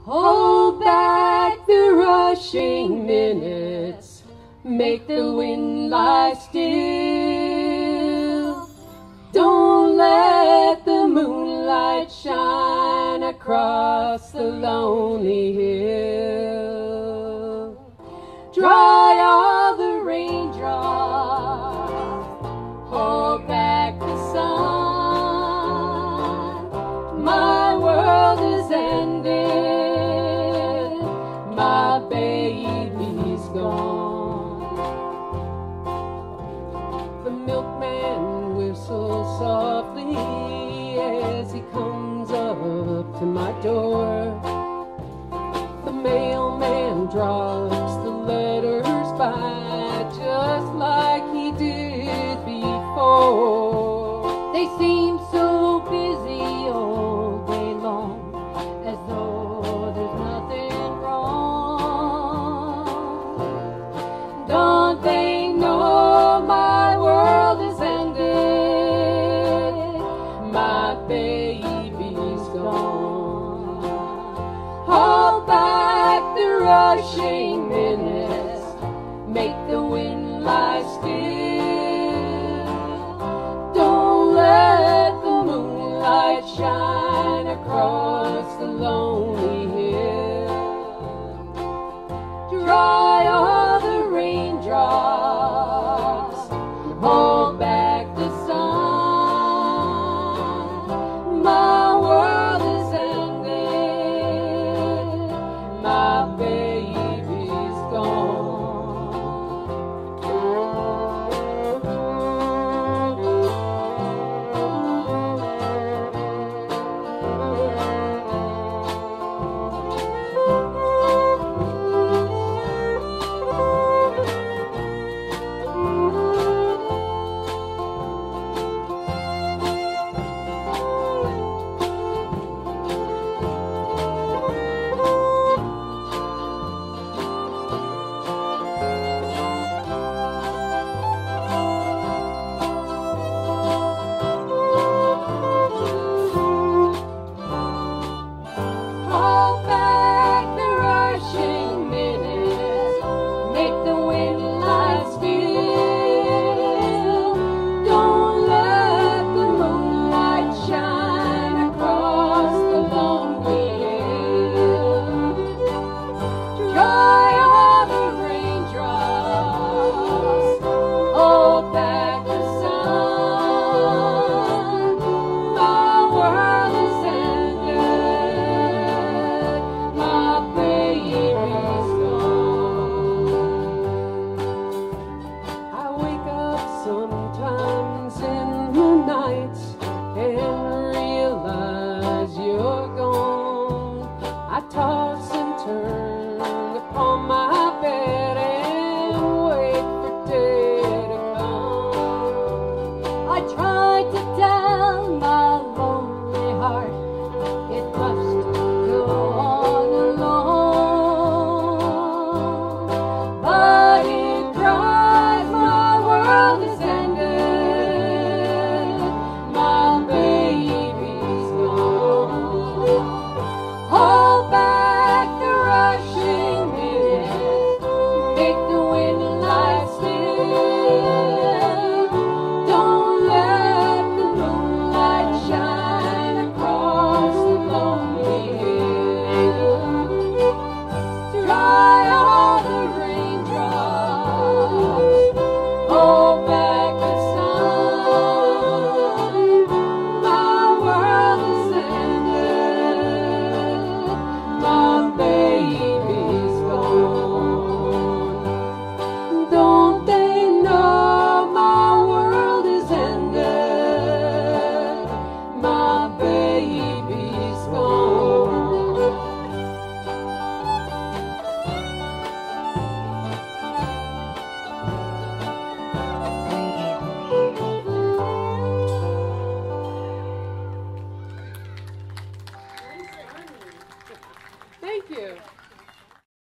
Hold back the rushing minutes, make the wind lie still. Don't let the moonlight shine across the lonely hill. Dry all the raindrops, hold back the sun. My world is ended, my baby's gone. The milkman whistles softly as he comes up to my door. The mailman drops the letters by just like he did before. They seem so busy all day long, as though there's nothing wrong. Don't they know my world is ended, my baby's gone. Hold back the rushing minutes, make the wind lie still. Don't let the moonlight shine across the lonely hill. Draw